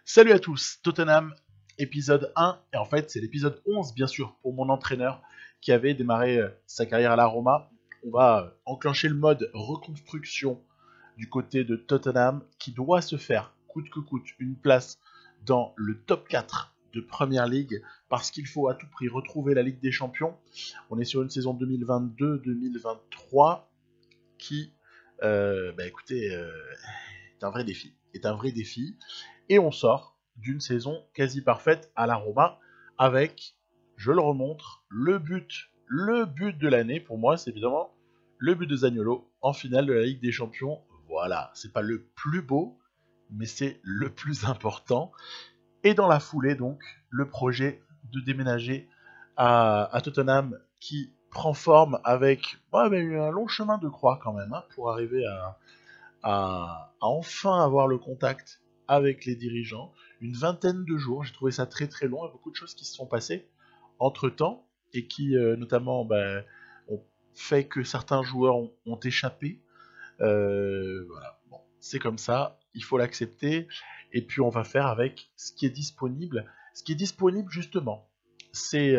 Salut à tous, Tottenham, épisode 1, et en fait c'est l'épisode 11 bien sûr pour mon entraîneur qui avait démarré sa carrière à la Roma. On va enclencher le mode reconstruction du côté de Tottenham qui doit se faire coûte que coûte une place dans le top 4 de Premier League parce qu'il faut à tout prix retrouver la Ligue des Champions. On est sur une saison 2022-2023 qui, écoutez, est un vrai défi. Et on sort d'une saison quasi parfaite à la Roma avec, je le remontre, le but de l'année pour moi, c'est évidemment le but de Zaniolo en finale de la Ligue des Champions. Voilà, c'est pas le plus beau, mais c'est le plus important. Et dans la foulée, donc, le projet de déménager à Tottenham qui prend forme avec un long chemin de croix quand même pour arriver à enfin avoir le contact avec les dirigeants. Une vingtaine de jours, j'ai trouvé ça très très long, il y a beaucoup de choses qui se sont passées entre temps et qui notamment ont fait que certains joueurs ont échappé. Voilà, bon, c'est comme ça, il faut l'accepter. Et puis on va faire avec ce qui est disponible. Ce qui est disponible justement, c'est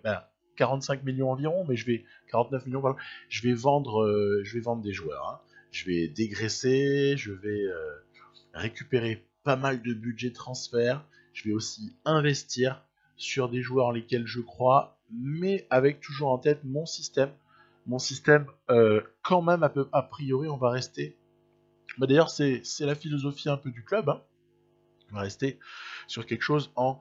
45 millions environ, mais 49 millions, voilà. Je vais vendre des joueurs. Je vais dégraisser, je vais récupérer pas mal de budget transfert. Je vais aussi investir sur des joueurs en lesquels je crois, mais avec toujours en tête mon système. Mon système, quand même, a priori, on va rester. D'ailleurs, c'est la philosophie un peu du club. On va rester sur quelque chose en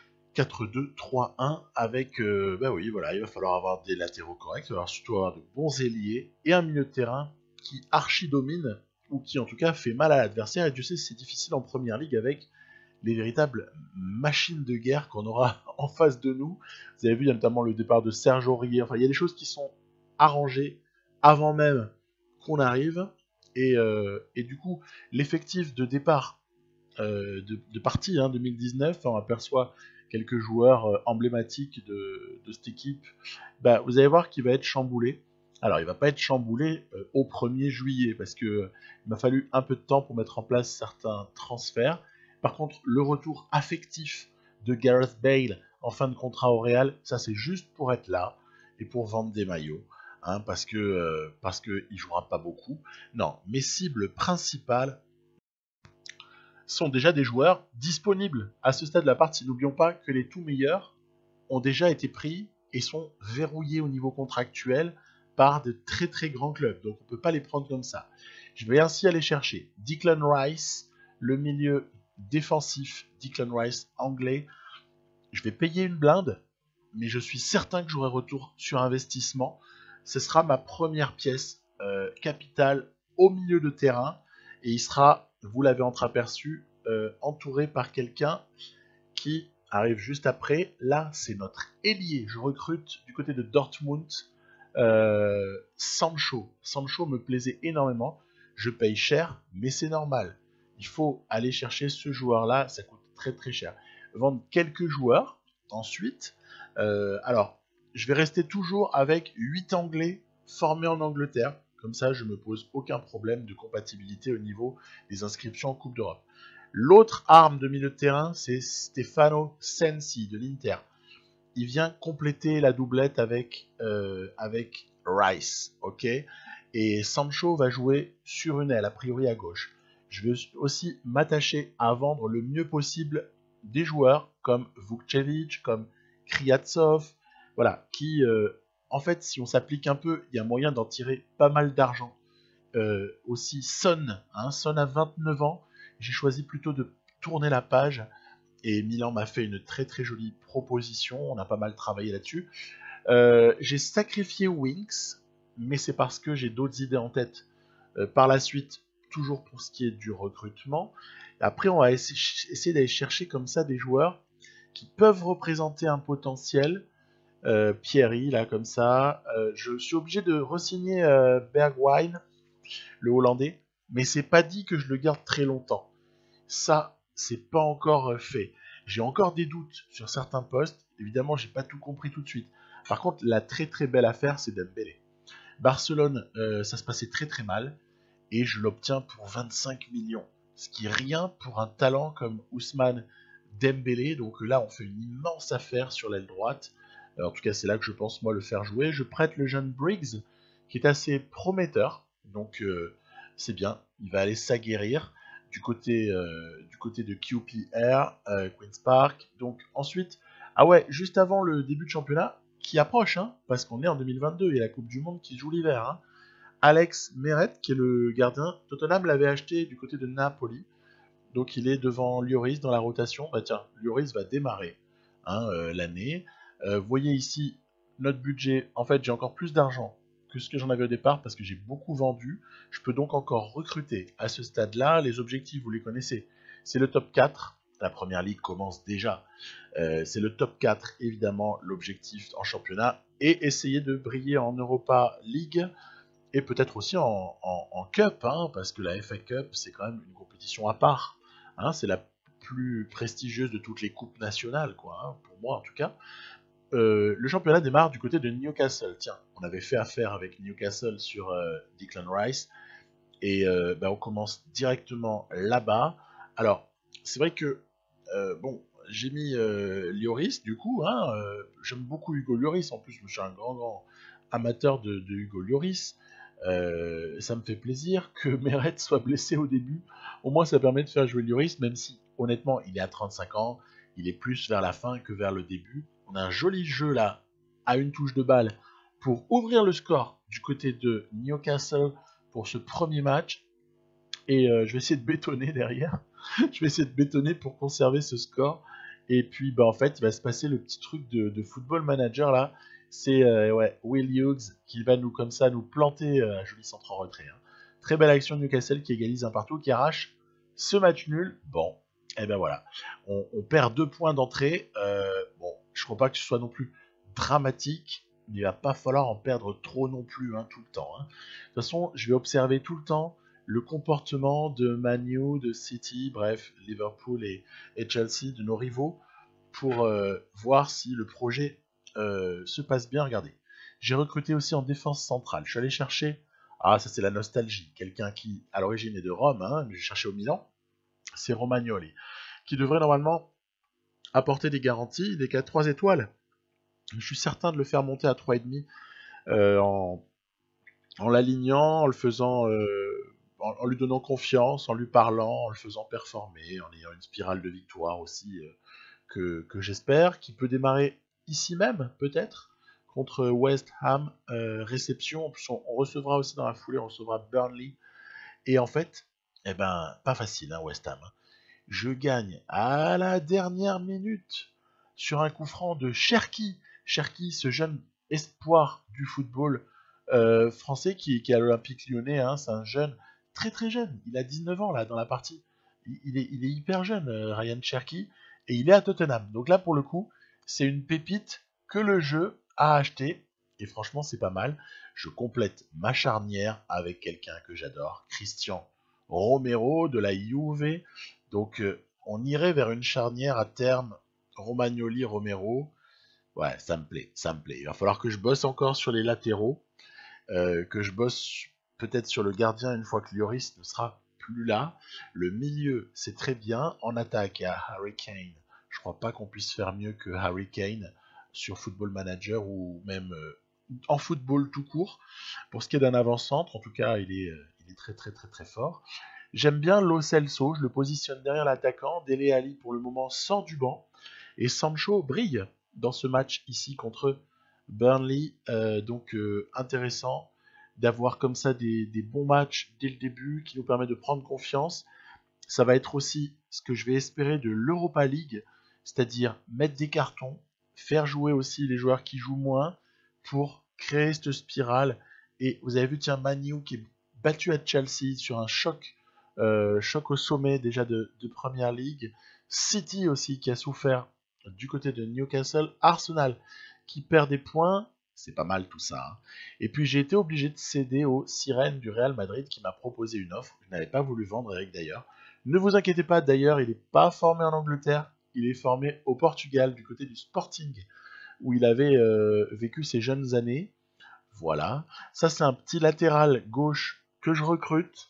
4-2-3-1 avec, oui, voilà, il va falloir avoir des latéraux corrects, il va falloir surtout avoir de bons ailiers et un milieu de terrain qui archi-domine ou qui en tout cas fait mal à l'adversaire. Et tu sais, c'est difficile en première ligue avec les véritables machines de guerre qu'on aura en face de nous. Vous avez vu, il y a notamment le départ de Serge Aurier. Enfin, il y a des choses qui sont arrangées avant même qu'on arrive. Et du coup, l'effectif de départ de partie 2019, on aperçoit quelques joueurs emblématiques de cette équipe. Vous allez voir qu'il va être chamboulé. Alors, il va pas être chamboulé au 1er juillet parce que il m'a fallu un peu de temps pour mettre en place certains transferts. Par contre, le retour affectif de Gareth Bale en fin de contrat au Real, ça c'est juste pour être là et pour vendre des maillots, parce que il jouera pas beaucoup. Non, mes cibles principales sont déjà des joueurs disponibles à ce stade de la partie. N'oublions pas que les tout meilleurs ont déjà été pris et sont verrouillés au niveau contractuel par de très très grands clubs. Donc on ne peut pas les prendre comme ça. Je vais ainsi aller chercher Declan Rice, le milieu défensif, Declan Rice anglais. Je vais payer une blinde, mais je suis certain que j'aurai retour sur investissement. Ce sera ma première pièce capitale au milieu de terrain et il sera, vous l'avez entreaperçu, entouré par quelqu'un qui arrive juste après. Là, c'est notre ailier. Je recrute du côté de Dortmund Sancho. Sancho me plaisait énormément. Je paye cher, mais c'est normal. Il faut aller chercher ce joueur-là. Ça coûte très très cher. Vendre quelques joueurs. Ensuite, alors, je vais rester toujours avec 8 Anglais formés en Angleterre. Comme ça, je ne me pose aucun problème de compatibilité au niveau des inscriptions en Coupe d'Europe. L'autre arme de milieu de terrain, c'est Stefano Sensi de l'Inter. Il vient compléter la doublette avec Rice, ok. Et Sancho va jouer sur une aile, a priori à gauche. Je vais aussi m'attacher à vendre le mieux possible des joueurs comme Vukcevic, comme Kriatsov, voilà, qui, en fait, si on s'applique un peu, il y a moyen d'en tirer pas mal d'argent. Aussi Son, Son a 29 ans, j'ai choisi plutôt de tourner la page et Milan m'a fait une très très jolie proposition, on a pas mal travaillé là-dessus. J'ai sacrifié Winks, mais c'est parce que j'ai d'autres idées en tête par la suite, toujours pour ce qui est du recrutement. Après, on va essayer d'aller chercher comme ça des joueurs qui peuvent représenter un potentiel. Pierry, là, comme ça. Je suis obligé de re-signer Bergwijn, le Hollandais, mais c'est pas dit que je le garde très longtemps. Ça, c'est pas encore fait. J'ai encore des doutes sur certains postes. Évidemment, j'ai pas tout compris tout de suite. Par contre, la très très belle affaire, c'est Dembélé. Barcelone, ça se passait très très mal et je l'obtiens pour 25 millions. ce qui est rien pour un talent comme Ousmane Dembélé. Donc là, on fait une immense affaire sur l'aile droite. En tout cas, c'est là que je pense, moi, le faire jouer. Je prête le jeune Briggs, qui est assez prometteur. Donc, c'est bien. Il va aller s'aguerrir du côté de QPR, Queen's Park. Donc, ensuite, ah ouais, juste avant le début de championnat, qui approche, hein, parce qu'on est en 2022 et la Coupe du Monde qui joue l'hiver. Hein. Alex Meret, qui est le gardien, Tottenham l'avait acheté du côté de Napoli. Donc il est devant Lloris dans la rotation. Bah tiens, Lloris va démarrer hein, l'année. Vous voyez ici notre budget. En fait, j'ai encore plus d'argent que ce que j'en avais au départ parce que j'ai beaucoup vendu. Je peux donc encore recruter à ce stade-là. Les objectifs, vous les connaissez. C'est le top 4. La première ligue commence déjà. C'est le top 4, évidemment, l'objectif en championnat. Et essayer de briller en Europa League et peut-être aussi en Cup, hein, parce que la FA Cup, c'est quand même une compétition à part. Hein, c'est la plus prestigieuse de toutes les coupes nationales, quoi, hein, pour moi en tout cas. Le championnat démarre du côté de Newcastle. Tiens, on avait fait affaire avec Newcastle sur Declan Rice, et on commence directement là-bas. Alors, c'est vrai que, bon, j'ai mis Lloris, du coup, hein, j'aime beaucoup Hugo Lloris, en plus, je suis un grand amateur de Hugo Lloris. Ça me fait plaisir que Meret soit blessé au début. Au moins, ça permet de faire jouer Lloris, même si, honnêtement, il est à 35 ans. Il est plus vers la fin que vers le début. On a un joli jeu là, à une touche de balle, pour ouvrir le score du côté de Newcastle pour ce premier match. Et je vais essayer de bétonner derrière. Je vais essayer de bétonner pour conserver ce score. Et puis, bah, en fait, il va se passer le petit truc de football manager là. C'est ouais, Will Hughes qui va nous, comme ça, nous planter un joli centre en retrait. Hein. Très belle action de Newcastle qui égalise un partout, qui arrache ce match nul. Bon, et ben voilà. On perd 2 points d'entrée. Bon, je ne crois pas que ce soit non plus dramatique. Mais il va pas falloir en perdre trop non plus hein, tout le temps. Hein. De toute façon, je vais observer tout le temps le comportement de Man U, de City, bref, Liverpool et Chelsea, de nos rivaux, pour voir si le projet se passe bien. Regardez, j'ai recruté aussi en défense centrale. Je suis allé chercher, ah ça c'est la nostalgie, quelqu'un qui à l'origine est de Rome, hein, mais j'ai cherché au Milan, c'est Romagnoli, qui devrait normalement apporter des garanties, il est qu'à 3 étoiles. Je suis certain de le faire monter à 3,5 en l'alignant, en le faisant en lui donnant confiance, en lui parlant, en le faisant performer, en ayant une spirale de victoire aussi que j'espère, qui peut démarrer ici même, peut-être, contre West Ham, réception. En plus, on recevra aussi dans la foulée, on recevra Burnley. Et en fait, eh ben, pas facile, hein, West Ham. Je gagne à la dernière minute sur un coup franc de Cherki. Cherki, ce jeune espoir du football français qui est à l'Olympique Lyonnais, hein, c'est un jeune, très très jeune, il a 19 ans là dans la partie, il est hyper jeune, Ryan Cherki, et il est à Tottenham. Donc là pour le coup, c'est une pépite que le jeu a acheté, et franchement c'est pas mal. Je complète ma charnière avec quelqu'un que j'adore, Christian Romero de la Juve. Donc on irait vers une charnière à terme, Romagnoli-Romero. Ouais, ça me plaît, ça me plaît. Il va falloir que je bosse encore sur les latéraux, que je bosse peut-être sur le gardien une fois que Lloris ne sera plus là. Le milieu, c'est très bien. En attaque, il y a Harry Kane. Je crois pas qu'on puisse faire mieux que Harry Kane sur Football Manager ou même en football tout court. Pour ce qui est d'un avant-centre, en tout cas, il est très très très très fort. J'aime bien Lo Celso, je le positionne derrière l'attaquant. Dele Alli, pour le moment, sort du banc. Et Sancho brille dans ce match ici contre Burnley. Donc intéressant d'avoir comme ça des bons matchs dès le début qui nous permet de prendre confiance. Ça va être aussi ce que je vais espérer de l'Europa League, c'est-à-dire mettre des cartons, faire jouer aussi les joueurs qui jouent moins pour créer cette spirale. Et vous avez vu, tiens, Manu qui est battu à Chelsea sur un choc au sommet déjà de Premier League. City aussi qui a souffert du côté de Newcastle. Arsenal qui perd des points. C'est pas mal tout ça. Hein. Et puis j'ai été obligé de céder aux sirènes du Real Madrid qui m'a proposé une offre. Je n'avais pas voulu vendre, Eric d'ailleurs. Ne vous inquiétez pas, d'ailleurs, il n'est pas formé en Angleterre. Il est formé au Portugal, du côté du Sporting, où il avait vécu ses jeunes années. Voilà. Ça, c'est un petit latéral gauche que je recrute.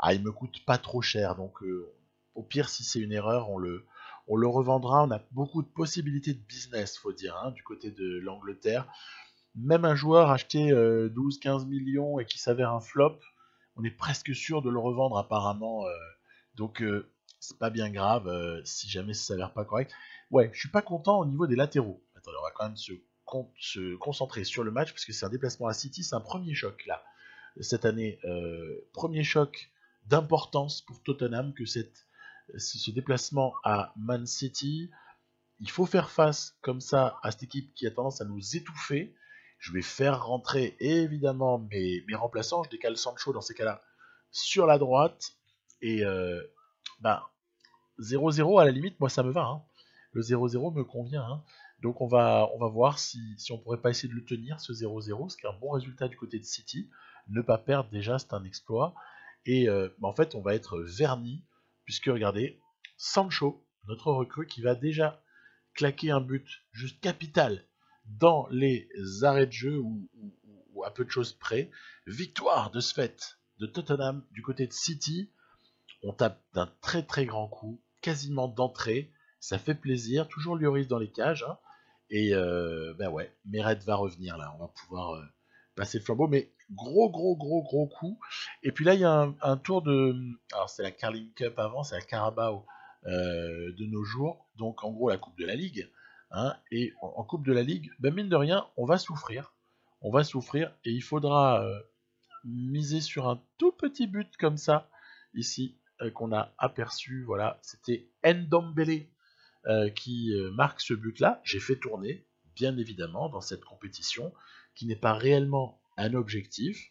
Ah, il me coûte pas trop cher, donc au pire, si c'est une erreur, on le revendra. On a beaucoup de possibilités de business, faut dire, hein, du côté de l'Angleterre. Même un joueur acheté 12-15 millions et qui s'avère un flop, on est presque sûr de le revendre apparemment. Donc c'est pas bien grave si jamais ça s'avère pas correct. Ouais, je suis pas content au niveau des latéraux. Attendez, on va quand même se concentrer sur le match parce que c'est un déplacement à City, c'est un premier choc là cette année. Premier choc d'importance pour Tottenham que ce déplacement à Man City. Il faut faire face comme ça à cette équipe qui a tendance à nous étouffer. Je vais faire rentrer évidemment mes remplaçants. Je décale Sancho dans ces cas-là sur la droite. Et bah, 0-0 à la limite, moi ça me va. Hein. Le 0-0 me convient. Hein. Donc on va voir si on pourrait pas essayer de le tenir, ce 0-0, ce qui est un bon résultat du côté de City. Ne pas perdre déjà, c'est un exploit. Et en fait, on va être verni, puisque regardez, Sancho, notre recrue, qui va déjà claquer un but juste capital dans les arrêts de jeu ou à peu de choses près. Victoire de ce fait de Tottenham du côté de City. On tape d'un très très grand coup, quasiment d'entrée. Ça fait plaisir. Toujours Lloris dans les cages. Hein. Et ben ouais, Meret va revenir là. On va pouvoir passer le flambeau. Mais gros coup. Et puis là, il y a un tour de. Alors, c'est la Carling Cup avant, c'est la Carabao de nos jours. Donc, en gros, la Coupe de la Ligue. Hein. Et en Coupe de la Ligue, ben, mine de rien, on va souffrir. On va souffrir. Et il faudra miser sur un tout petit but comme ça, ici, qu'on a aperçu. Voilà, c'était Ndombele qui marque ce but-là. J'ai fait tourner, bien évidemment, dans cette compétition, qui n'est pas réellement un objectif.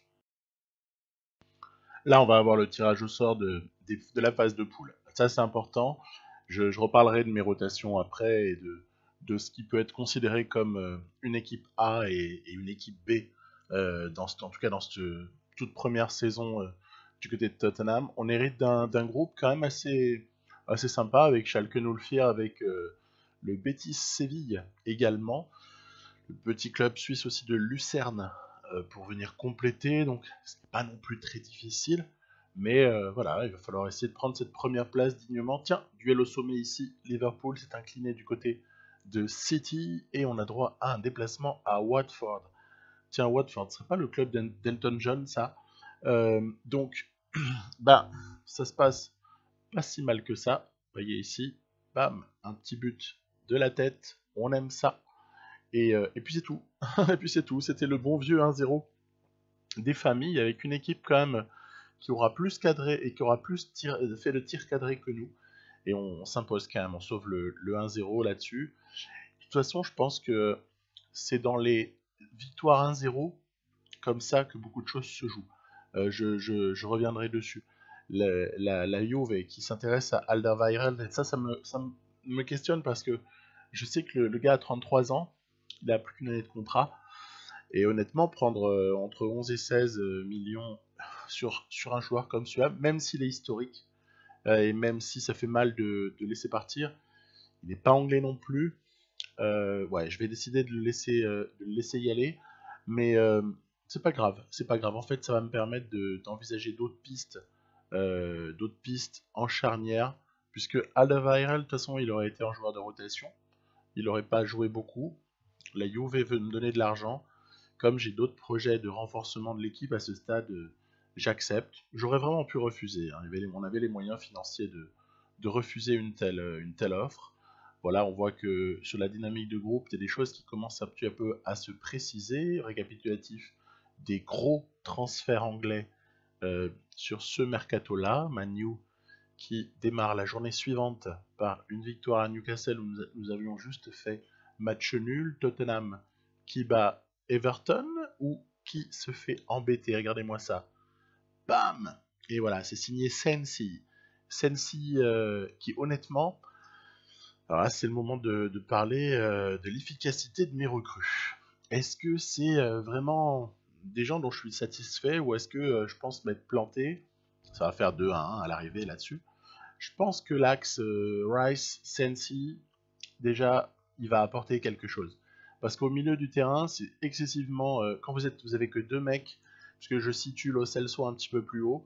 Là, on va avoir le tirage au sort de la phase de poule. Ça, c'est important. Je reparlerai de mes rotations après et de ce qui peut être considéré comme une équipe A et une équipe B, en tout cas dans cette toute première saison du côté de Tottenham. On hérite d'un groupe quand même assez sympa avec Schalke 04, avec le Betis Séville également, le petit club suisse aussi de Lucerne pour venir compléter, donc ce n'est pas non plus très difficile, mais voilà, il va falloir essayer de prendre cette première place dignement. Tiens, duel au sommet ici, Liverpool s'est incliné du côté de City, et on a droit à un déplacement à Watford. Tiens, Watford, ce serait pas le club d'Elton John, ça donc, bah, ça se passe pas si mal que ça. Vous voyez ici, bam, un petit but de la tête, on aime ça. Et puis c'est tout. Et puis c'est tout. C'était le bon vieux 1-0 des familles avec une équipe quand même qui aura plus cadré et qui aura plus fait le tir cadré que nous. Et on s'impose quand même, on sauve le 1-0 là-dessus. De toute façon, je pense que c'est dans les victoires 1-0 comme ça que beaucoup de choses se jouent. Je reviendrai dessus. La Juve qui s'intéresse à Alderweireld, ça me questionne parce que je sais que le gars a 33 ans, il a plus qu'une année de contrat, et honnêtement, prendre entre 11 et 16 millions sur un joueur comme celui-là, même s'il est historique, et même si ça fait mal de laisser partir, il n'est pas anglais non plus. Ouais, je vais décider de le laisser y aller, mais c'est pas grave, c'est pas grave. En fait, ça va me permettre d'envisager d'autres pistes en charnière, puisque Alderweireld, de toute façon, il aurait été un joueur de rotation, il n'aurait pas joué beaucoup. La Juve veut me donner de l'argent. Comme j'ai d'autres projets de renforcement de l'équipe à ce stade, j'accepte. J'aurais vraiment pu refuser. Hein. On avait les moyens financiers de refuser une telle offre. Voilà, on voit que sur la dynamique de groupe, il y a des choses qui commencent un petit peu à se préciser. Récapitulatif des gros transferts anglais sur ce mercato-là. Manu qui démarre la journée suivante par une victoire à Newcastle où nous avions juste fait match nul. Tottenham qui bat Everton ou qui se fait embêter. Regardez-moi ça. Bam. Et voilà, c'est signé Sensi. Sensi qui honnêtement, alors là c'est le moment de parler de l'efficacité de mes recrues. Est-ce que c'est vraiment des gens dont je suis satisfait ou est-ce que je pense m'être planté? Ça va faire 2-1 à l'arrivée là-dessus. Je pense que l'axe Rice, Sensi, déjà, il va apporter quelque chose. Parce qu'au milieu du terrain, c'est excessivement... quand vous avez que deux mecs, puisque je situe Lo Celso un petit peu plus haut,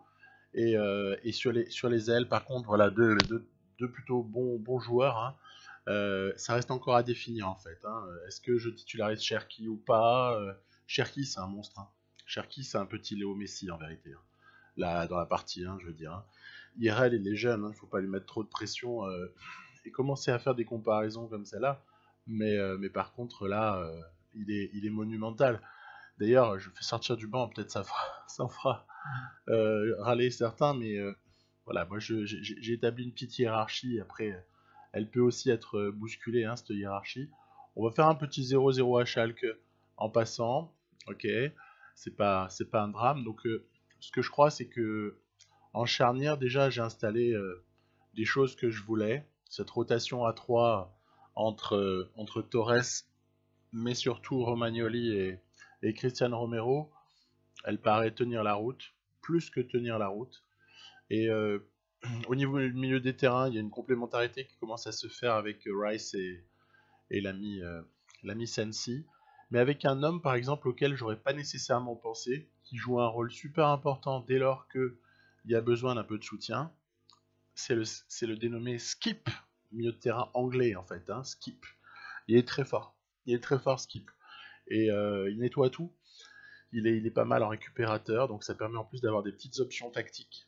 Et sur les ailes, par contre, voilà, deux plutôt bons joueurs. Hein. Ça reste encore à définir en fait. Hein. Est-ce que je titularise Cherki ou pas Cherki, c'est un monstre. Hein. Cherki, c'est un petit Léo Messi en vérité. Hein. Là, dans la partie, hein, je veux dire. Hein. IRL, il est jeune, il ne faut pas lui mettre trop de pression et commencer à faire des comparaisons comme celle-là. Mais par contre, là, il est monumental. D'ailleurs, je fais sortir du banc, peut-être ça en fera râler certains, mais voilà, moi j'ai établi une petite hiérarchie. Après, elle peut aussi être bousculée, hein, cette hiérarchie. On va faire un petit 0-0 à Schalke en passant, ok, c'est pas un drame. Donc, ce que je crois, c'est que en charnière, déjà, j'ai installé des choses que je voulais. Cette rotation à 3 entre Torres, mais surtout Romagnoli et Christian Romero, elle paraît tenir la route, plus que tenir la route. Et au niveau du milieu des terrains, il y a une complémentarité qui commence à se faire avec Rice et l'ami Sensi. Mais avec un homme, par exemple, auquel j'aurais pas nécessairement pensé, qui joue un rôle super important dès lors qu'il y a besoin d'un peu de soutien, c'est le dénommé Skip, milieu de terrain anglais en fait, hein, Skip. Il est très fort. Il est très fort, Skip. Et il nettoie tout. Il est pas mal en récupérateur, donc ça permet en plus d'avoir des petites options tactiques.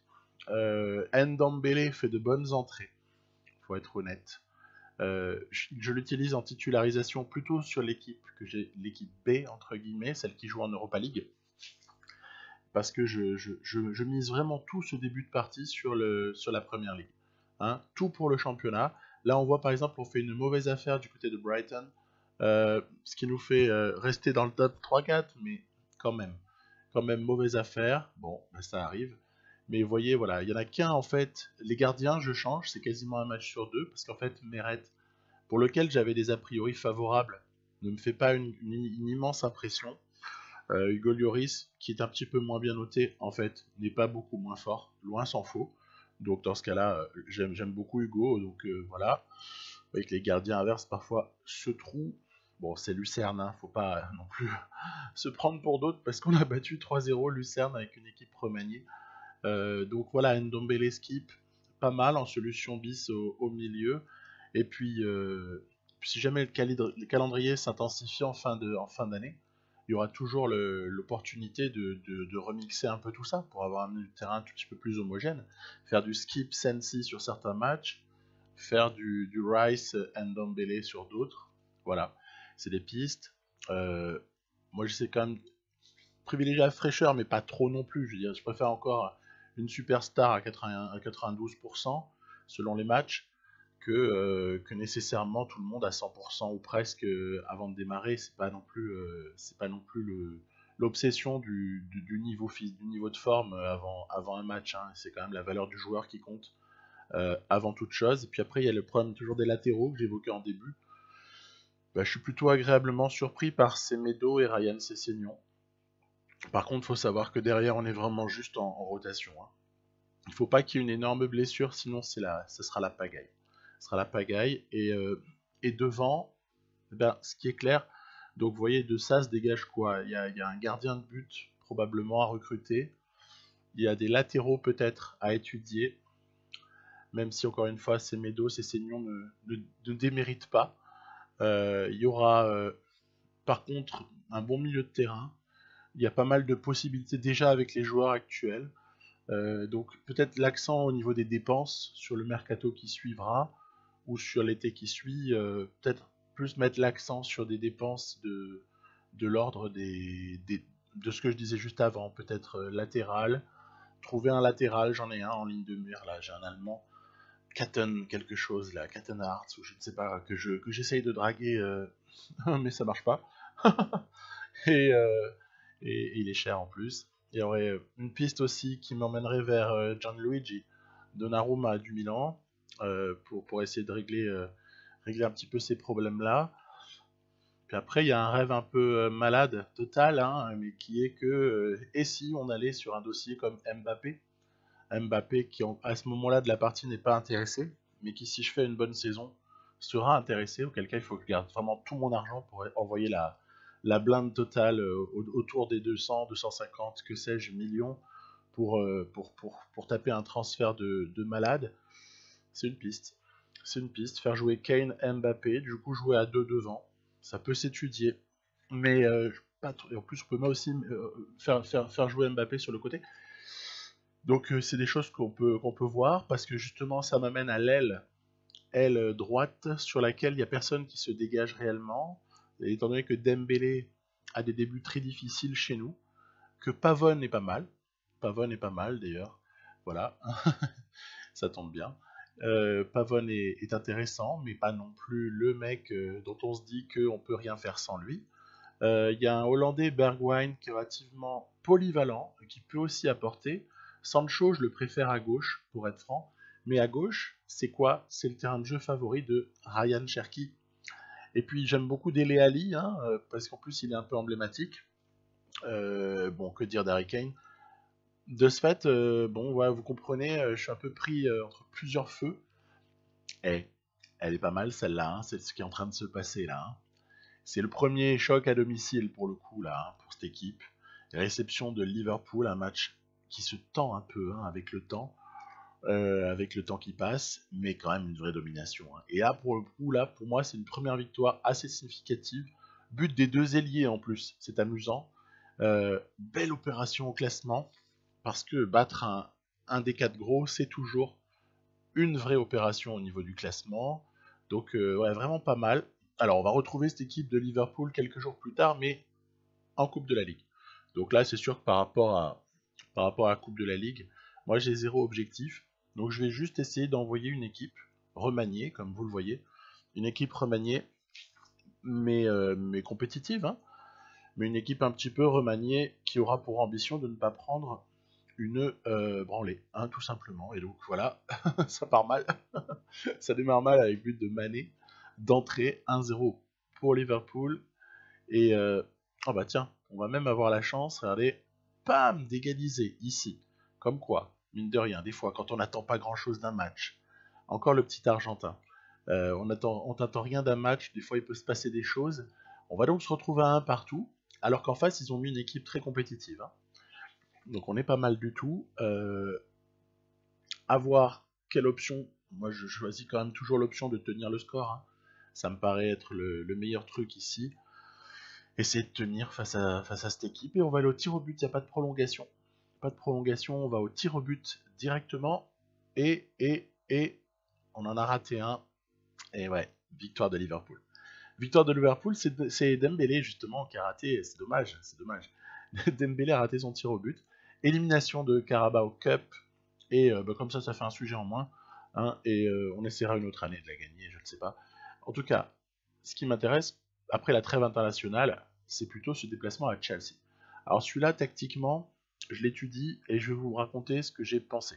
Ndombele fait de bonnes entrées, faut être honnête. Je l'utilise en titularisation plutôt sur l'équipe l'équipe B entre guillemets, celle qui joue en Europa League, parce que je mise vraiment tout ce début de partie sur la Première Ligue. Hein, tout pour le championnat. Là, on voit par exemple, on fait une mauvaise affaire du côté de Brighton, ce qui nous fait rester dans le top 3-4, mais quand même mauvaise affaire. Bon, ben, ça arrive. Mais vous voyez, voilà, il y en a qu'un en fait. Les gardiens, je change, c'est quasiment un match sur deux, parce qu'en fait, Meret, pour lequel j'avais des a priori favorables, ne me fait pas une immense impression. Hugo Lloris, qui est un petit peu moins bien noté, en fait, n'est pas beaucoup moins fort, loin s'en faut. Donc dans ce cas-là, j'aime beaucoup Hugo, donc voilà. Avec les gardiens inverses, parfois, ce trou, bon, c'est Lucerne, hein, faut pas non plus se prendre pour d'autres, parce qu'on a battu 3-0 Lucerne avec une équipe remaniée. Donc voilà, Ndombele Skip, pas mal en solution bis au milieu. Et puis, si jamais le calendrier s'intensifie en fin d'année, il y aura toujours l'opportunité de remixer un peu tout ça pour avoir un terrain un tout petit peu plus homogène. Faire du Skip Sensi sur certains matchs, faire du Rice Ndombele sur d'autres. Voilà, c'est des pistes. Moi, j'essaie quand même privilégier la fraîcheur, mais pas trop non plus. Je veux dire, je préfère encore une superstar à 92% selon les matchs que nécessairement tout le monde à 100% ou presque avant de démarrer. C'est pas non plus l'obsession du niveau de forme avant un match. Hein. C'est quand même la valeur du joueur qui compte avant toute chose. Et puis après, il y a le problème toujours des latéraux que j'évoquais en début. Bah, je suis plutôt agréablement surpris par Semedo et Ryan Sessegnon. Par contre, il faut savoir que derrière, on est vraiment juste en rotation. Hein. Il ne faut pas qu'il y ait une énorme blessure, sinon ce sera la pagaille. Ce sera la pagaille. Et devant, ben, ce qui est clair, donc vous voyez, de ça se dégage quoi? Il y a un gardien de but probablement à recruter. Il y a des latéraux peut-être à étudier. Même si encore une fois, Semedo, Sessegnon ne déméritent pas. Il y aura par contre un bon milieu de terrain. Il y a pas mal de possibilités déjà avec les joueurs actuels. Donc peut-être l'accent au niveau des dépenses sur le mercato qui suivra ou sur l'été qui suit, peut-être plus mettre l'accent sur des dépenses de l'ordre de ce que je disais juste avant, peut-être latéral, trouver un latéral, j'en ai un en ligne de mire là, j'ai un allemand, Katten quelque chose là, Katten Arts ou je ne sais pas, que j'essaye de draguer, mais ça marche pas. et, euh, et il est cher en plus. Il y aurait une piste aussi qui m'emmènerait vers Gianluigi Donnarumma du Milan pour essayer de régler un petit peu ces problèmes-là. Puis après, il y a un rêve un peu malade, total, hein, mais qui est que, et si on allait sur un dossier comme Mbappé, Mbappé qui à ce moment-là de la partie n'est pas intéressé, mais qui si je fais une bonne saison sera intéressé, auquel cas il faut que je garde vraiment tout mon argent pour envoyer la blinde totale autour des 200, 250, que sais-je, millions pour taper un transfert de malade, c'est une piste. C'est une piste. Faire jouer Kane, Mbappé, du coup jouer à 2 devant, ça peut s'étudier. Mais pas trop. Et en plus, on peut moi aussi faire jouer Mbappé sur le côté. Donc c'est des choses qu'on peut voir, parce que justement ça m'amène à l'aile droite, sur laquelle il n'y a personne qui se dégage réellement. Et étant donné que Dembélé a des débuts très difficiles chez nous, que Pavone est pas mal. Pavone est pas mal d'ailleurs. Voilà, ça tombe bien. Pavone est intéressant, mais pas non plus le mec dont on se dit qu'on peut rien faire sans lui. Il y a un Hollandais, Bergwijn, qui est relativement polyvalent, qui peut aussi apporter. Sancho, je le préfère à gauche, pour être franc. Mais à gauche, c'est quoi? C'est le terrain de jeu favori de Ryan Cherki. Et puis j'aime beaucoup Dele Alli, hein, parce qu'en plus il est un peu emblématique. Bon, que dire d'Harry Kane? De ce fait, bon, ouais, vous comprenez, je suis un peu pris entre plusieurs feux. Et elle est pas mal celle-là, hein, c'est ce qui est en train de se passer là. Hein. C'est le premier choc à domicile pour le coup là, hein, pour cette équipe. Réception de Liverpool, un match qui se tend un peu hein, avec le temps qui passe, mais quand même une vraie domination. Hein. Et là, pour le coup, là, pour moi, c'est une première victoire assez significative. But des deux ailiers en plus, c'est amusant. Belle opération au classement, parce que battre un des 4 gros, c'est toujours une vraie opération au niveau du classement. Donc, ouais, vraiment pas mal. Alors, on va retrouver cette équipe de Liverpool quelques jours plus tard, mais en Coupe de la Ligue. Donc là, c'est sûr que par rapport à la Coupe de la Ligue, moi j'ai 0 objectif. Donc je vais juste essayer d'envoyer une équipe remaniée, comme vous le voyez. Une équipe remaniée, mais compétitive. Hein, mais une équipe un petit peu remaniée qui aura pour ambition de ne pas prendre une branlée, hein, tout simplement. Et donc voilà, ça part mal. Ça démarre mal avec but de Mané d'entrée, 1-0 pour Liverpool. Et oh bah tiens, on va même avoir la chance, regardez, pam, d'égaliser ici. Comme quoi, mine de rien, des fois, quand on n'attend pas grand-chose d'un match, encore le petit Argentin, on t'attend rien d'un match, des fois il peut se passer des choses. On va donc se retrouver à un partout, alors qu'en face, ils ont mis une équipe très compétitive. Hein. Donc on est pas mal du tout. À voir quelle option. Moi, je choisis quand même toujours l'option de tenir le score. Hein. Ça me paraît être le meilleur truc ici. Essayer de tenir face à cette équipe. Et on va aller au tir au but, il n'y a pas de prolongation. Pas de prolongation, on va au tir au but directement. Et on en a raté un. Et ouais, victoire de Liverpool. Victoire de Liverpool, c'est Dembélé justement qui a raté. C'est dommage, c'est dommage. Dembélé a raté son tir au but. Élimination de Carabao Cup. Et bah, comme ça fait un sujet en moins. Hein, et on essaiera une autre année de la gagner, je ne sais pas. En tout cas, ce qui m'intéresse, après la trêve internationale, c'est plutôt ce déplacement à Chelsea. Alors celui-là, tactiquement, je l'étudie et je vais vous raconter ce que j'ai pensé.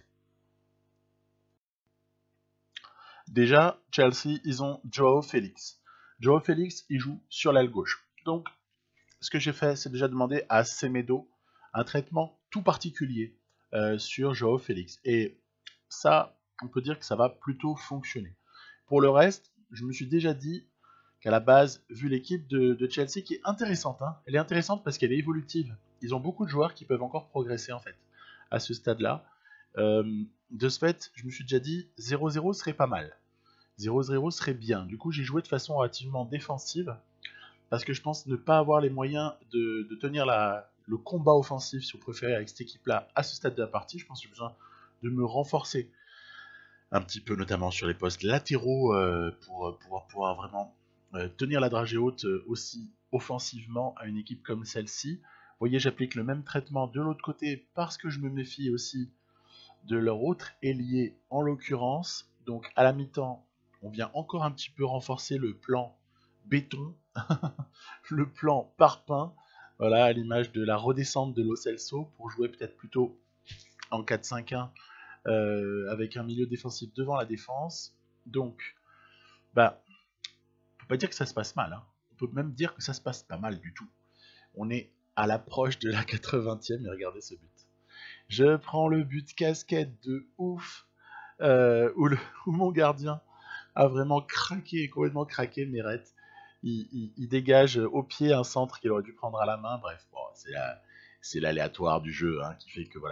Déjà, Chelsea, ils ont Joao Félix. Joao Félix, il joue sur l'aile gauche. Donc, ce que j'ai fait, c'est déjà demander à Semedo un traitement tout particulier sur Joao Félix. Et ça, on peut dire que ça va plutôt fonctionner. Pour le reste, je me suis déjà dit qu'à la base, vu l'équipe de Chelsea qui est intéressante, hein, elle est intéressante parce qu'elle est évolutive. Ils ont beaucoup de joueurs qui peuvent encore progresser en fait à ce stade-là. De ce fait, je me suis déjà dit 0-0 serait pas mal. 0-0 serait bien. Du coup, j'ai joué de façon relativement défensive parce que je pense ne pas avoir les moyens de tenir le combat offensif, si vous préférez, avec cette équipe-là à ce stade de la partie. Je pense que j'ai besoin de me renforcer un petit peu, notamment sur les postes latéraux, pour pouvoir vraiment tenir la dragée haute aussi offensivement à une équipe comme celle-ci. Vous voyez, j'applique le même traitement de l'autre côté parce que je me méfie aussi de leur autre ailier en l'occurrence. Donc à la mi-temps, on vient encore un petit peu renforcer le plan béton, le plan parpaing, voilà, à l'image de la redescente de Lo Celso pour jouer peut-être plutôt en 4-5-1 avec un milieu défensif devant la défense. Donc, bah, on peut pas dire que ça se passe mal. Hein. On peut même dire que ça se passe pas mal du tout. On est à l'approche de la 80e et regardez ce but. Je prends le but casquette de ouf où mon gardien a vraiment craqué, complètement craqué, Meret. Il dégage au pied un centre qu'il aurait dû prendre à la main. Bref, bon, c'est l'aléatoire du jeu hein, qui fait que voilà,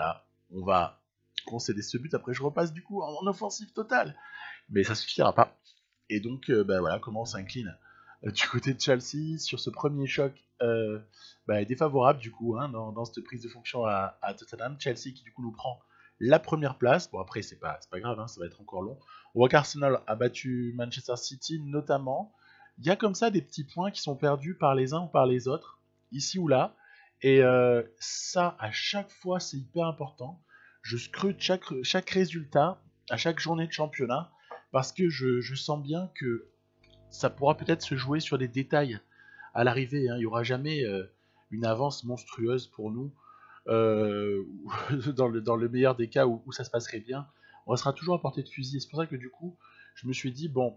on va concéder ce but. Après, je repasse du coup en offensive totale. Mais ça suffira pas. Et donc, voilà comment on s'incline du côté de Chelsea sur ce premier choc défavorable du coup dans cette prise de fonction à Tottenham. Chelsea qui du coup nous prend la première place. Bon après c'est pas grave, ça va être encore long. On voit qu'Arsenal a battu Manchester City notamment. Il y a comme ça des petits points qui sont perdus par les uns ou par les autres, ici ou là. Et ça, à chaque fois, c'est hyper important. Je scrute chaque résultat à chaque journée de championnat parce que je sens bien que ça pourra peut-être se jouer sur des détails à l'arrivée. Il n'y aura jamais une avance monstrueuse pour nous. Dans le meilleur des cas où ça se passerait bien, on restera toujours à portée de fusil. Et c'est pour ça que du coup, je me suis dit, bon,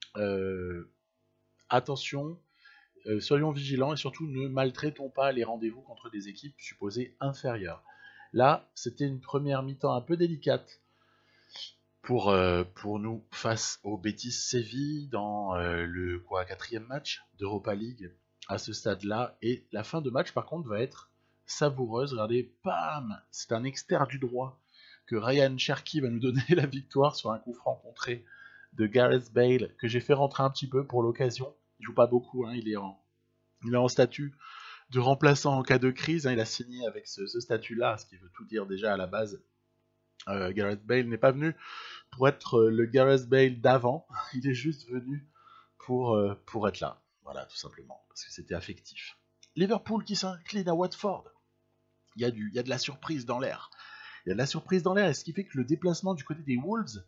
attention, soyons vigilants et surtout ne maltraitons pas les rendez-vous contre des équipes supposées inférieures. Là, c'était une première mi-temps un peu délicate pour nous face au Betis Séville dans le 4e match d'Europa League à ce stade-là. Et la fin de match, par contre, va être savoureuse. Regardez, bam, c'est un externe du droit que Ryan Cherki va nous donner la victoire sur un coup franc contré de Gareth Bale, que j'ai fait rentrer un petit peu pour l'occasion. Il joue pas beaucoup, il est en statut de remplaçant en cas de crise. Il a signé avec ce statut-là, ce qui veut tout dire déjà à la base. Gareth Bale n'est pas venu pour être le Gareth Bale d'avant, il est juste venu pour être là. Voilà, tout simplement, parce que c'était affectif. Liverpool qui s'incline à Watford. Il y a de la surprise dans l'air. Il y a de la surprise dans l'air, et ce qui fait que le déplacement du côté des Wolves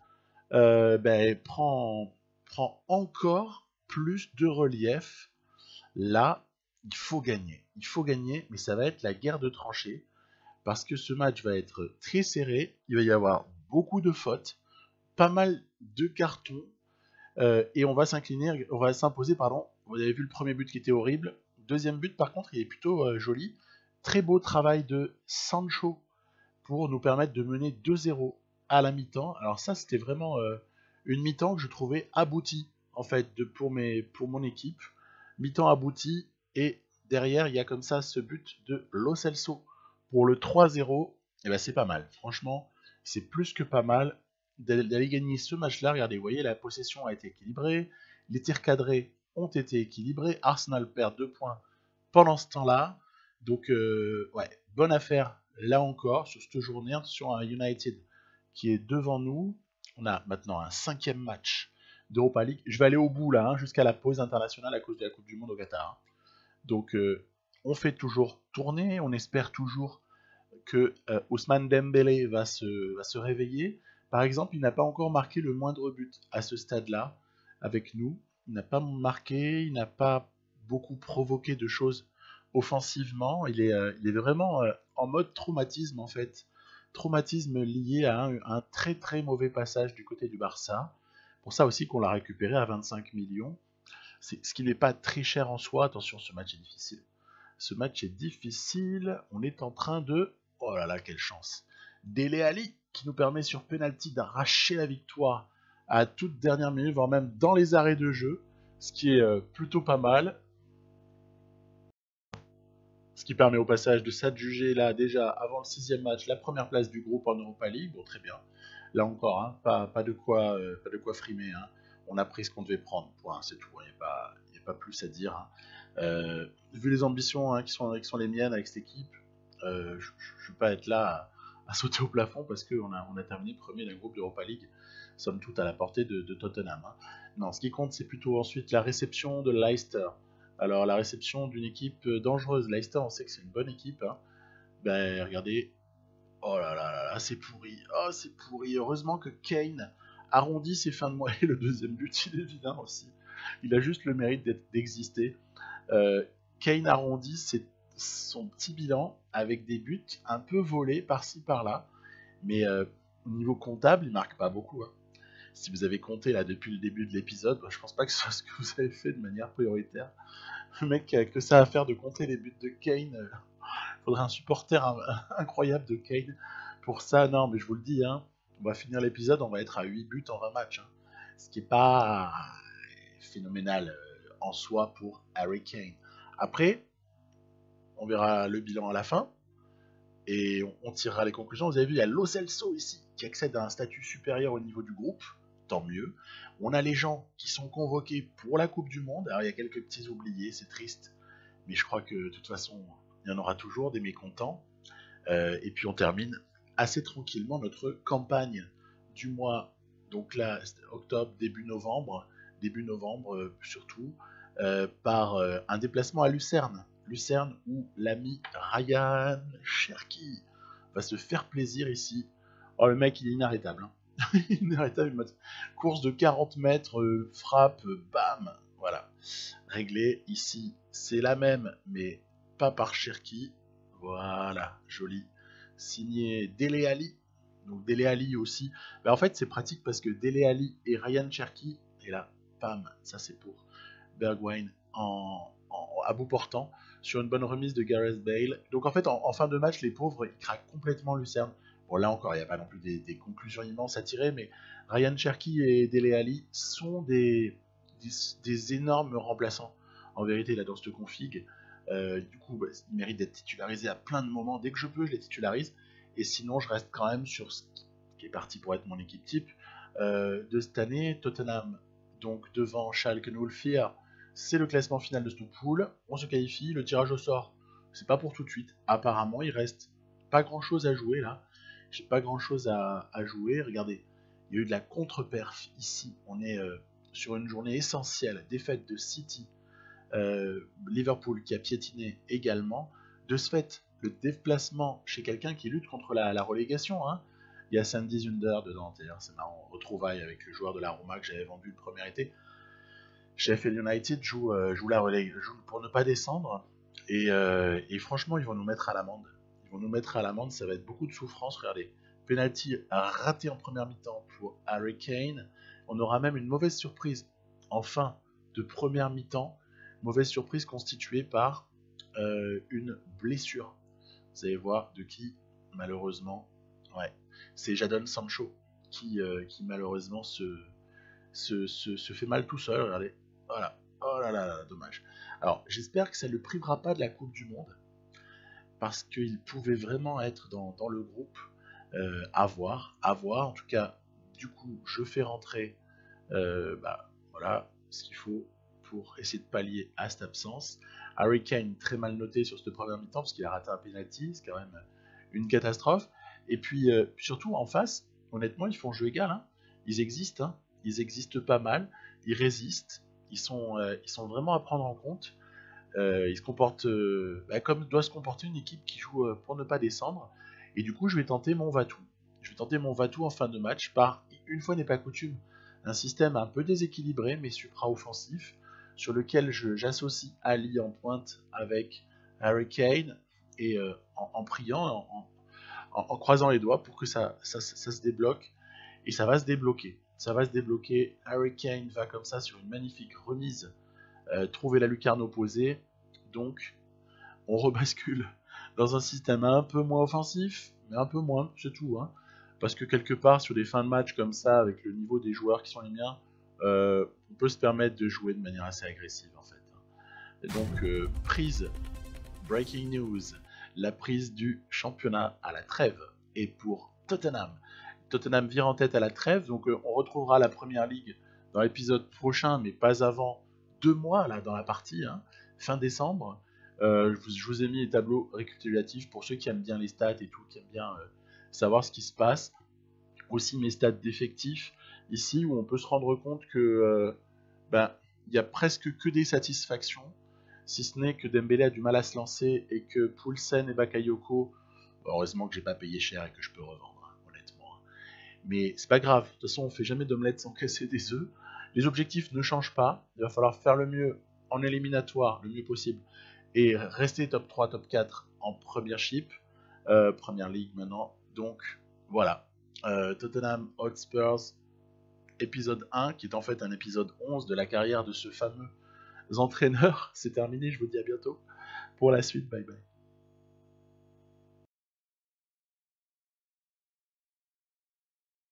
prend encore plus de relief. Là, il faut gagner. Il faut gagner, mais ça va être la guerre de tranchées, parce que ce match va être très serré, il va y avoir beaucoup de fautes, pas mal de cartons, et on va s'imposer, pardon. Vous avez vu le premier but qui était horrible. Deuxième but, par contre, il est plutôt joli. Très beau travail de Sancho pour nous permettre de mener 2-0 à la mi-temps. Alors ça, c'était vraiment une mi-temps que je trouvais aboutie, en fait, pour mon équipe. Mi-temps aboutie, et derrière, il y a comme ça ce but de Lo Celso pour le 3-0. Et ben c'est pas mal. Franchement, c'est plus que pas mal d'aller gagner ce match-là. Regardez, vous voyez, la possession a été équilibrée, les tirs cadrés ont été équilibrés, Arsenal perd 2 points pendant ce temps-là. Donc, bonne affaire là encore sur cette journée. Attention à United qui est devant nous. On a maintenant un 5e match d'Europa League. Je vais aller au bout là, jusqu'à la pause internationale à cause de la Coupe du Monde au Qatar. Donc, on fait toujours tourner, on espère toujours que Ousmane Dembélé va se réveiller. Par exemple, il n'a pas encore marqué le moindre but à ce stade-là avec nous. Il n'a pas marqué, il n'a pas beaucoup provoqué de choses offensivement. Il est vraiment en mode traumatisme en fait. Traumatisme lié à un très très mauvais passage du côté du Barça. Pour ça aussi qu'on l'a récupéré à 25 millions. Ce qui n'est pas très cher en soi. Attention, ce match est difficile. Ce match est difficile. On est en train de... Oh là là, quelle chance. Dele Alli qui nous permet sur penalty d'arracher la victoire à toute dernière minute, voire même dans les arrêts de jeu, ce qui est plutôt pas mal. Ce qui permet au passage de s'adjuger là déjà avant le 6e match la première place du groupe en Europa League. Bon, très bien. Là encore, pas de quoi frimer. On a pris ce qu'on devait prendre. Point, c'est tout. Il n'y a pas plus à dire. Vu les ambitions qui sont les miennes avec cette équipe, je ne vais pas être là à sauter au plafond parce qu'on a terminé premier d'un groupe d'Europa League, somme toute à la portée de Tottenham. Non, ce qui compte, c'est plutôt ensuite la réception de Leicester. Alors, la réception d'une équipe dangereuse. Leicester, on sait que c'est une bonne équipe. Regardez. Oh là là là là, c'est pourri. Oh, c'est pourri. Heureusement que Kane arrondit ses fins de mois. Et le deuxième but, il est vilain aussi. Il a juste le mérite d'exister. Kane arrondit son petit bilan avec des buts un peu volés par-ci par-là. Mais au niveau comptable, il marque pas beaucoup. Si vous avez compté là depuis le début de l'épisode, je pense pas que ce soit ce que vous avez fait de manière prioritaire. Le mec a que ça à faire de compter les buts de Kane. Il faudrait un supporter incroyable de Kane pour ça. Non, mais je vous le dis, on va finir l'épisode, on va être à 8 buts en 20 matchs. Ce qui est pas phénoménal en soi pour Harry Kane. Après, on verra le bilan à la fin. et on tirera les conclusions. Vous avez vu, il y a Lo Celso ici, qui accède à un statut supérieur au niveau du groupe, tant mieux. On a les gens qui sont convoqués pour la Coupe du Monde. Alors il y a quelques petits oubliés, c'est triste, mais je crois que de toute façon, il y en aura toujours des mécontents. Et puis on termine assez tranquillement notre campagne du mois, donc là, octobre, début novembre surtout, par un déplacement à Lucerne. Lucerne où l'ami Ryan Cherki va se faire plaisir ici. Oh, le mec, il est inarrêtable. Hein. Inarrêtable, course de 40 mètres, frappe, bam, voilà. Réglé, ici, c'est la même, mais pas par Cherki. Voilà, joli. Signé Dele Alli. Donc Dele Alli aussi. Ben, en fait, c'est pratique parce que Dele Alli et Ryan Cherki, et là, pam, ça c'est pour Bergwijn à bout portant, sur une bonne remise de Gareth Bale. Donc en fait, en fin de match, les pauvres, ils craquent complètement Lucerne. Bon, là encore, il n'y a pas non plus des conclusions immenses à tirer, mais Ryan Cherki et Dele Alli sont des énormes remplaçants, en vérité, là, dans cette config. Du coup, bah, ils méritent d'être titularisés à plein de moments. Dès que je peux, je les titularise. Et sinon, je reste quand même sur ce qui est parti pour être mon équipe type de cette année, Tottenham. Donc devant Schalke 04, c'est le classement final de cette poule. On se qualifie, le tirage au sort, c'est pas pour tout de suite. Apparemment, il reste pas grand chose à jouer là. J'ai pas grand chose à jouer. Regardez, il y a eu de la contre-perf ici. On est sur une journée essentielle. Défaite de City. Liverpool qui a piétiné également. De ce fait, le déplacement chez quelqu'un qui lutte contre la relégation. Hein. Il y a Sandy Zunder dedans, c'est marrant, retrouvailles avec le joueur de la Roma que j'avais vendu le premier été. Sheffield United joue la relègue, joue pour ne pas descendre, et franchement, ils vont nous mettre à l'amende. Ils vont nous mettre à l'amende, ça va être beaucoup de souffrance. Regardez, penalty raté en première mi-temps pour Harry Kane. On aura même une mauvaise surprise en fin de première mi-temps. Mauvaise surprise constituée par une blessure. Vous allez voir de qui, malheureusement, ouais, c'est Jadon Sancho qui malheureusement se fait mal tout seul. Regardez, voilà, oh là là, dommage. Alors, j'espère que ça ne le privera pas de la Coupe du Monde, parce qu'il pouvait vraiment être dans le groupe. À voir. En tout cas, du coup, je fais rentrer voilà, ce qu'il faut pour essayer de pallier à cette absence. Harry Kane, très mal noté sur cette première mi-temps, parce qu'il a raté un penalty, c'est quand même une catastrophe. Et puis, surtout, en face, honnêtement, ils font jeu égal. Hein. Ils existent pas mal, ils résistent, ils sont vraiment à prendre en compte. Ils se comportent comme doit se comporter une équipe qui joue pour ne pas descendre. Et du coup, je vais tenter mon Vatou. En fin de match par, une fois n'est pas coutume, un système un peu déséquilibré mais supra-offensif, sur lequel j'associe Ali en pointe avec Harry Kane, et en priant, en croisant les doigts pour que ça se débloque. Et ça va se débloquer. Harry Kane va comme ça sur une magnifique remise trouver la lucarne opposée. Donc, on rebascule dans un système un peu moins offensif, mais un peu moins, c'est tout. Hein. Parce que quelque part, sur des fins de match comme ça, avec le niveau des joueurs qui sont les miens, on peut se permettre de jouer de manière assez agressive, en fait. Et donc, breaking news, la prise du championnat à la trêve. Et pour Tottenham vire en tête à la trêve, donc on retrouvera la Première Ligue dans l'épisode prochain, mais pas avant 2 mois là dans la partie, hein, fin décembre. Je vous ai mis les tableaux récapitulatifs pour ceux qui aiment bien les stats et tout, qui aiment bien savoir ce qui se passe. Aussi mes stats d'effectifs ici, où on peut se rendre compte que y a presque que des satisfactions, si ce n'est que Dembélé a du mal à se lancer et que Poulsen et Bakayoko, heureusement que j'ai pas payé cher et que je peux revendre, hein, honnêtement. Mais c'est pas grave, de toute façon on fait jamais d'omelette sans casser des œufs. Les objectifs ne changent pas, il va falloir faire le mieux en éliminatoire, le mieux possible, et rester top 3, top 4 en Premiership, Première Ligue maintenant. Donc voilà, Tottenham Hotspurs, épisode 1, qui est en fait un épisode 11 de la carrière de ce fameux entraîneur. C'est terminé, je vous dis à bientôt pour la suite, bye bye.